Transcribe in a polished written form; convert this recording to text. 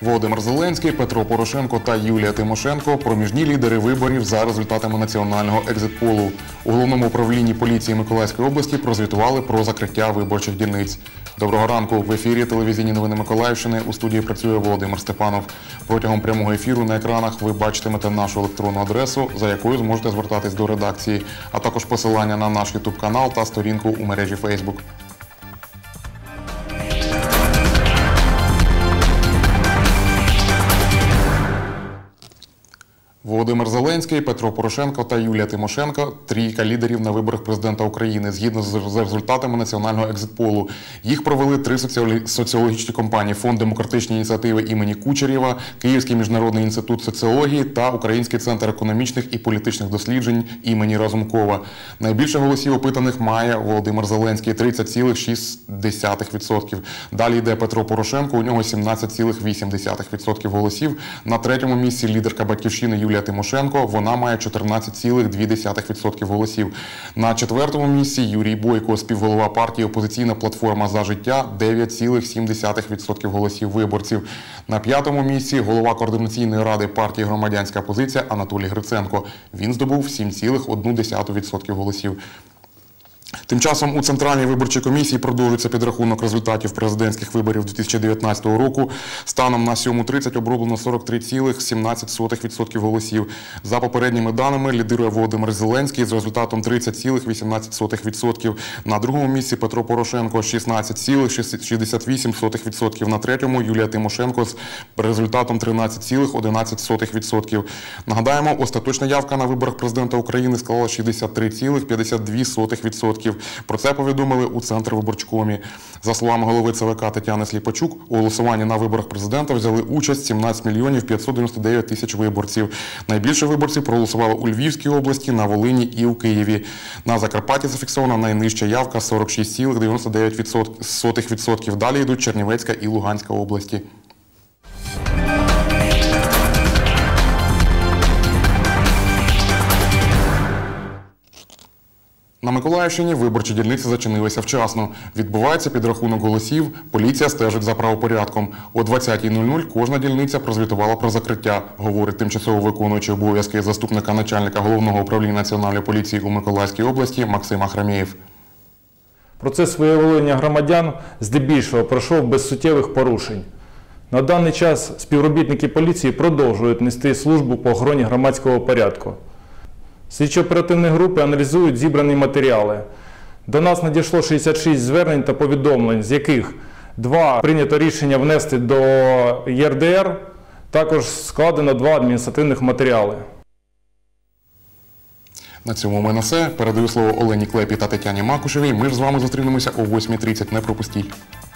Володимир Зеленський, Петро Порошенко та Юлія Тимошенко – проміжні лідери виборів за результатами національного екзит-полу. У Головному управлінні поліції Миколаївської області прозвітували про закриття виборчих дільниць. Доброго ранку! В ефірі телевізійні новини Миколаївщини. У студії працює Володимир Степанов. Протягом прямого ефіру на екранах ви бачитимете нашу електронну адресу, за якою зможете звертатись до редакції, а також посилання на наш YouTube-канал та сторінку у мережі Facebook. Володимир Зеленський, Петро Порошенко та Юлія Тимошенко – трійка лідерів на виборах президента України, згідно з результатами національного екзит-полу. Їх провели три соціологічні компанії – Фонд демократичної ініціативи імені Кучерєва, Київський міжнародний інститут соціології та Український центр економічних і політичних досліджень імені Разумкова. Найбільше голосів опитаних має Володимир Зеленський – 30,6%. Далі йде Петро Порошенко, у нього 17,8% голосів. На третьому місці лідерка «Батьківщини» Юлія Тимошенко, вона має 14,2% голосів. На четвертому місці Юрій Бойко, співголова партії «Опозиційна платформа за життя» – 9,7% голосів виборців. На п'ятому місці голова Координаційної ради партії «Громадянська позиція» Анатолій Гриценко. Він здобув 7,1% голосів. Тим часом у Центральній виборчій комісії продовжується підрахунок результатів президентських виборів 2019 року. Станом на 7:30 оброблено 43,17% голосів. За попередніми даними лідирує Володимир Зеленський з результатом 30,18%. На другому місці Петро Порошенко – 16,68%. На третьому Юлія Тимошенко з результатом 13,11%. Нагадаємо, остаточна явка на виборах президента України склала 63,52%. Про це повідомили у Центрвиборчкомі. За словами голови ЦВК Тетяни Сліпачук, у голосуванні на виборах президента взяли участь 17 мільйонів 599 тисяч виборців. Найбільше виборців проголосувало у Львівській області, на Волині і у Києві. На Закарпатті зафіксована найнижча явка – 46,99%. Далі йдуть Чернівецька і Луганська області. На Миколаївщині виборчі дільниці зачинилися вчасно. Відбувається підрахунок голосів, поліція стежить за правопорядком. О 20:00 кожна дільниця прозвітувала про закриття, говорить тимчасово виконуючий обов'язки заступника начальника Головного управління Національної поліції у Миколаївській області Максим Ахрамєєв. Процес виявлення громадян здебільшого пройшов без суттєвих порушень. На даний час співробітники поліції продовжують нести службу по охороні громадського порядку. Слідчо-оперативні групи аналізують зібрані матеріали. До нас надійшло 66 звернень та повідомлень, з яких 2 прийнято рішення внести до ЄРДР, також складено 2 адміністративних матеріали. На цьому у мене все. Передаю слово Олені Клепі та Тетяні Макушевій. Ми ж з вами зустрінемося о 8:30. Не пропустіть.